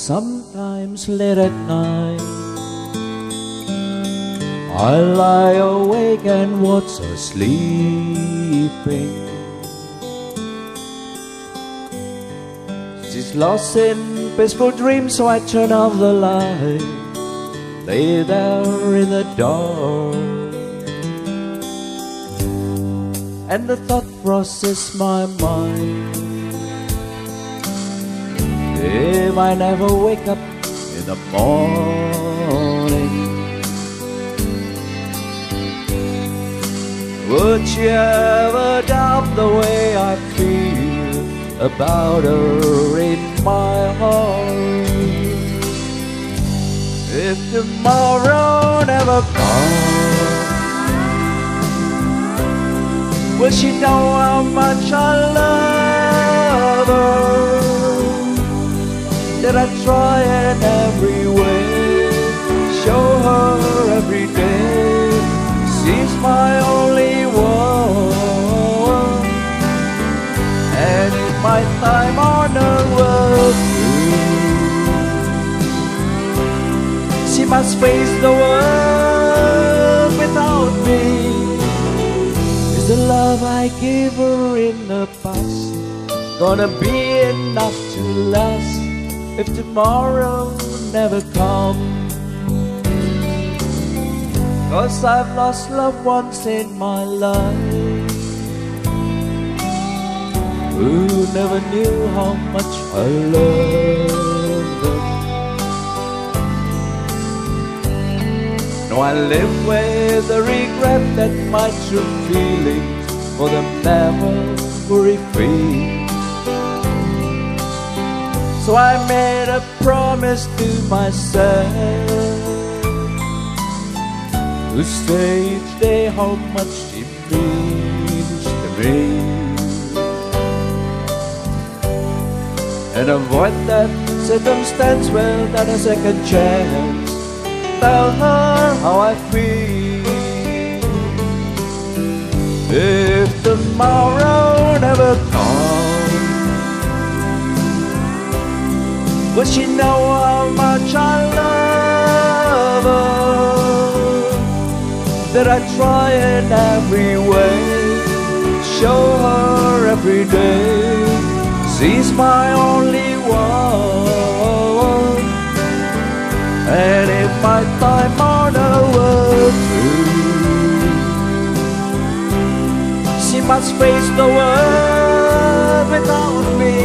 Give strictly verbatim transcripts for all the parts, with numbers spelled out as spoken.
Sometimes late at night I lie awake and watch her sleeping. She's lost in peaceful dreams, so I turn off the light, lay there in the dark, and the thought crosses my mind: if I never wake up in the morning, would she ever doubt the way I feel about her in my heart? If tomorrow never comes, will she know how much I love her? That I try in every way, show her every day she's my only one. And if my time on earth will through, she must face the world without me. Is the love I gave her in the past gonna be enough to last if tomorrow never comes? 'Cause I've lost loved ones in my life who never knew how much I loved them. No, I live with the regret that my true feelings for them never were free. So I made a promise to myself to say each day how much she means to me, and avoid that circumstance without a second chance. Tell her how I feel. If tomorrow never comes, will she know how much I love her? That I try in every way, show her every day she's my only one. And if my time on earth were through, she must face the world without me.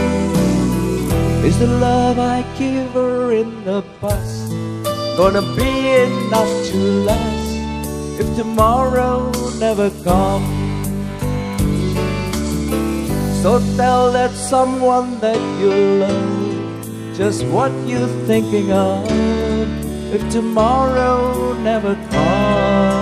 Is the love I give her in the past gonna be enough to last if tomorrow never comes? So tell that someone that you love just what you're thinking of if tomorrow never comes.